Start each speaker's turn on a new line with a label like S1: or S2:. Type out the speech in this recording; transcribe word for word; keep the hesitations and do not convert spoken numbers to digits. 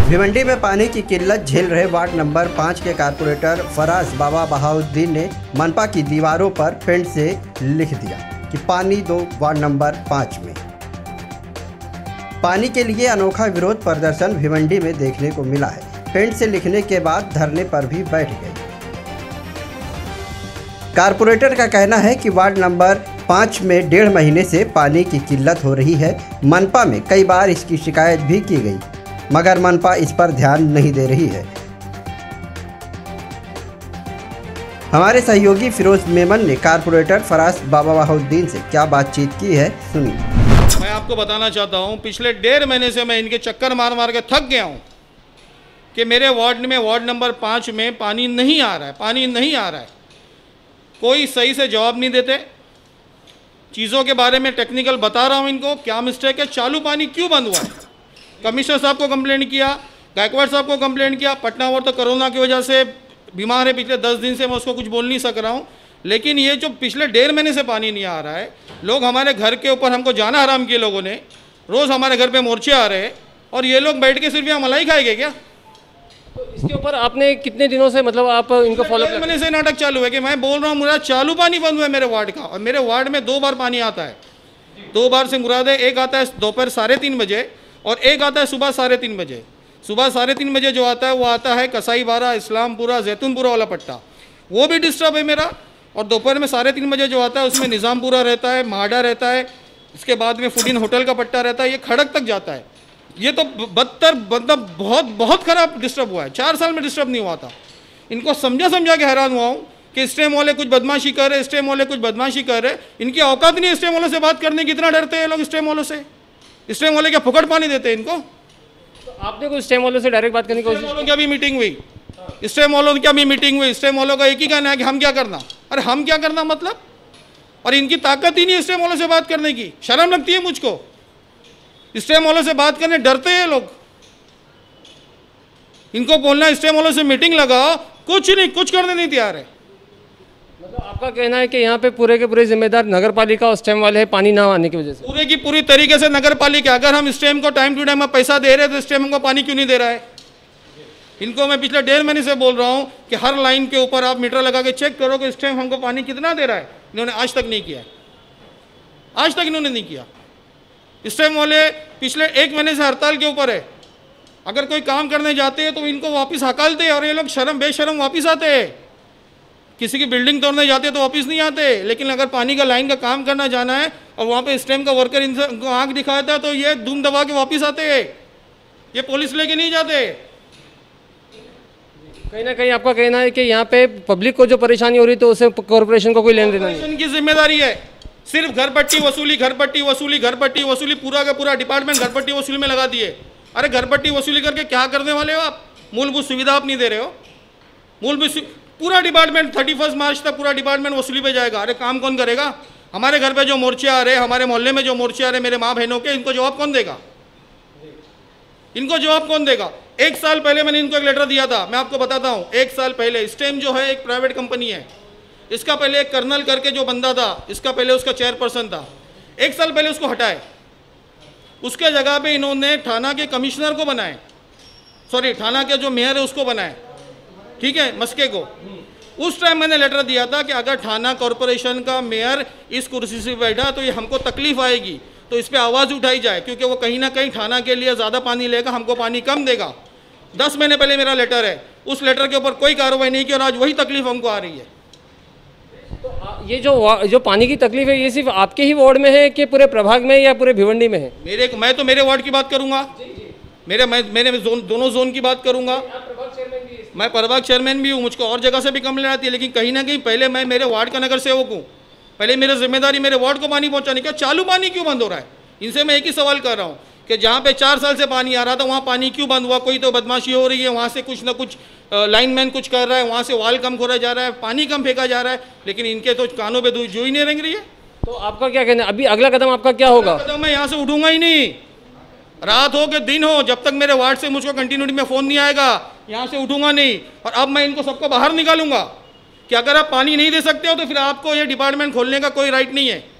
S1: भिवंडी में पानी की किल्लत झेल रहे वार्ड नंबर पाँच के कारपोरेटर फराज बाबा बहाउद्दीन ने मनपा की दीवारों पर पेंट से लिख दिया कि पानी दो वार्ड नंबर पाँच में। पानी के लिए अनोखा विरोध प्रदर्शन भिवंडी में देखने को मिला है। पेंट से लिखने के बाद धरने पर भी बैठ गए। कारपोरेटर का कहना है कि वार्ड नंबर पाँच में डेढ़ महीने से पानी की किल्लत हो रही है। मनपा में कई बार इसकी शिकायत भी की गई, मगर मनपा इस पर ध्यान नहीं दे रही है। हमारे सहयोगी फिरोज मेमन ने कारपोरेटर फराज बाबा बहाउद्दीन से क्या बातचीत की है, सुनिए।
S2: मैं आपको बताना चाहता हूं, पिछले डेढ़ महीने से मैं इनके चक्कर मार मार के थक गया हूं कि मेरे वार्ड में वार्ड नंबर पाँच में पानी नहीं आ रहा है, पानी नहीं आ रहा है। कोई सही से जवाब नहीं देते। चीज़ों के बारे में टेक्निकल बता रहा हूं इनको, क्या मिस्टेक है, चालू पानी क्यों बंद हुआ है। कमिश्नर साहब को कंप्लेंट किया, गायकवाड़ साहब को कंप्लेंट किया। पटना और तो कोरोना की वजह से बीमार है, पिछले दस दिन से मैं उसको कुछ बोल नहीं सक रहा हूँ। लेकिन ये जो पिछले डेढ़ महीने से पानी नहीं आ रहा है, लोग हमारे घर के ऊपर हमको जाना हराम किए लोगों ने। रोज़ हमारे घर पे मोर्चे आ रहे हैं और ये लोग बैठ के सिर्फ यहाँ मलाई खाएंगे क्या?
S3: तो इसके ऊपर आपने कितने दिनों से मतलब आप इनको फॉलो कर?
S2: महीने से नाटक चालू है कि मैं बोल रहा हूँ मेरा चालू पानी बंद हुआ है मेरे वार्ड का, और मेरे वार्ड में दो बार पानी आता है। दो बार से मुराद है, एक आता है दोपहर साढ़े तीन बजे और एक आता है सुबह साढ़े तीन बजे। सुबह साढ़े तीन बजे जो आता है वो आता है कसाई बारा, इस्लामपुरा, जैतूनपुरा वाला पट्टा, वो भी डिस्टर्ब है मेरा। और दोपहर में साढ़े तीन बजे जो आता है उसमें निज़ामपुरा रहता है, माडा रहता है, इसके बाद में फूड इन होटल का पट्टा रहता है, ये खड़क तक जाता है। ये तो बदतर मतलब बहुत बहुत ख़राब डिस्टर्ब हुआ है। चार साल में डिस्टर्ब नहीं हुआ था। इनको समझा समझा के हैरान हुआ हूँ कि स्टेम वाले कुछ बदमाशी कर रहे, स्टेम वाले कुछ बदमाशी कर रहे। इनकी औकात नहीं है स्टेम वालों से बात करने की, इतना डरते हैं लोग स्टेम वालों से। स्टेम वाले क्या फुकट पानी देते हैं इनको?
S3: तो आपने कोई स्टेम वालों से डायरेक्ट बात करने की कोशिश?
S2: स्टेम वालों की अभी मीटिंग हुई, स्टेम वालों की अभी मीटिंग हुई। स्टेम वालों का एक ही कहना है कि हम क्या करना। अरे हम क्या करना मतलब? और इनकी ताकत ही नहीं है स्टेम वालों से बात करने की। शर्म लगती है मुझको। स्टेम वालों से बात करने डरते हैं लोग। इनको बोलना स्टेम वालों से मीटिंग लगाओ, कुछ नहीं, कुछ करने नहीं तैयार है।
S3: मतलब आपका कहना है कि यहाँ पे पूरे के पूरे जिम्मेदार नगर पालिका और स्टेम वाले हैं पानी ना आने की वजह से?
S2: पूरे की पूरी तरीके से नगर पालिका। अगर हम स्टेम को टाइम टू टाइम में पैसा दे रहे हैं तो स्टेम हमको पानी क्यों नहीं दे रहा है? इनको मैं पिछले डेढ़ महीने से बोल रहा हूँ कि हर लाइन के ऊपर आप मीटर लगा के चेक करो कि स्टेम हमको पानी कितना दे रहा है। इन्होंने आज तक नहीं किया, आज तक इन्होंने नहीं किया। स्टेम वाले पिछले एक महीने से हड़ताल के ऊपर है। अगर कोई काम करने जाते हैं तो इनको वापस हकालते हैं और ये लोग शर्म बेशर्म वापस आते हैं। किसी की बिल्डिंग तोड़ने जाते तो वापस नहीं आते, लेकिन अगर पानी का लाइन का काम करना जाना है और वहाँ पे स्टेम का वर्कर इनको आँख दिखाता है तो ये धूम दबा के वापस आते हैं। ये पुलिस लेके नहीं जाते।
S3: कहीं ना कहीं आपका कहना है कि यहाँ पे पब्लिक को जो परेशानी हो रही है तो उसे कॉर्पोरेशन को कोई लेन देना नहीं?
S2: इनकी जिम्मेदारी है। सिर्फ घर पट्टी वसूली, घर पट्टी वसूली, घर पट्टी वसूली, पूरा का पूरा डिपार्टमेंट घर पट्टी वसूली में लगा दिए। अरे घर पट्टी वसूली करके क्या करने वाले हो आप? मूलभूत सुविधा आप नहीं दे रहे हो। मूलभूत पूरा डिपार्टमेंट थर्टी फर्स्ट मार्च तक पूरा डिपार्टमेंट वसूली पे जाएगा। अरे काम कौन करेगा? हमारे घर पे जो मोर्चे आ रहे हैं, हमारे मोहल्ले में जो मोर्चे आ रहे हैं मेरे माँ बहनों के, इनको जवाब कौन देगा? इनको जवाब कौन देगा? एक साल पहले मैंने इनको एक लेटर दिया था, मैं आपको बताता हूँ। एक साल पहले स्टेम जो है एक प्राइवेट कंपनी है। इसका पहले एक कर्नल करके जो बंदा था, इसका पहले उसका चेयरपर्सन था। एक साल पहले उसको हटाए, उसके जगह पे इन्होंने थाना के कमिश्नर को बनाए, सॉरी थाना के जो मेयर है उसको बनाए, ठीक है, मस्के को। उस टाइम मैंने लेटर दिया था कि अगर थाना कॉरपोरेशन का मेयर इस कुर्सी से बैठा तो ये हमको तकलीफ आएगी, तो इस पर आवाज़ उठाई जाए, क्योंकि वो कहीं ना कहीं थाना के लिए ज़्यादा पानी लेगा, हमको पानी कम देगा। दस महीने पहले मेरा लेटर है, उस लेटर के ऊपर कोई कार्रवाई नहीं की और आज वही तकलीफ हमको आ रही है।
S3: तो ये जो जो पानी की तकलीफ है ये सिर्फ आपके ही वार्ड में है कि पूरे प्रभाग में या पूरे भिवंडी में है?
S2: मेरे मैं तो मेरे वार्ड की बात करूंगा, मेरे मैं मेरे जोन दोनों जोन की बात करूंगा। मैं प्रभाग चेयरमैन भी हूँ, मुझको और जगह से भी कंप्लेंट आती है, लेकिन कहीं ना कहीं पहले मैं मेरे वार्ड का नगर सेवक हूँ। पहले मेरी जिम्मेदारी मेरे वार्ड को पानी पहुँचाने की। चालू पानी क्यों बंद हो रहा है? इनसे मैं एक ही सवाल कर रहा हूँ कि जहाँ पे चार साल से पानी आ रहा था वहाँ पानी क्यों बंद हुआ? कोई तो बदमाशी हो रही है, वहाँ से कुछ ना कुछ लाइनमैन कुछ कर रहा है, वहाँ से वाल कम खोला जा रहा है, पानी कम फेंका जा रहा है, लेकिन इनके तो कानों पे जो ही नहीं रेंग रही है।
S3: तो आपका क्या कहना है, अभी अगला कदम आपका क्या होगा?
S2: कदम मैं यहाँ से उठूंगा ही नहीं। रात हो कि दिन हो, जब तक मेरे वार्ड से मुझको कंटिन्यूटी में फ़ोन नहीं आएगा यहाँ से उठूंगा नहीं। और अब मैं इनको सबको बाहर निकालूंगा कि अगर आप पानी नहीं दे सकते हो तो फिर आपको ये डिपार्टमेंट खोलने का कोई राइट नहीं है।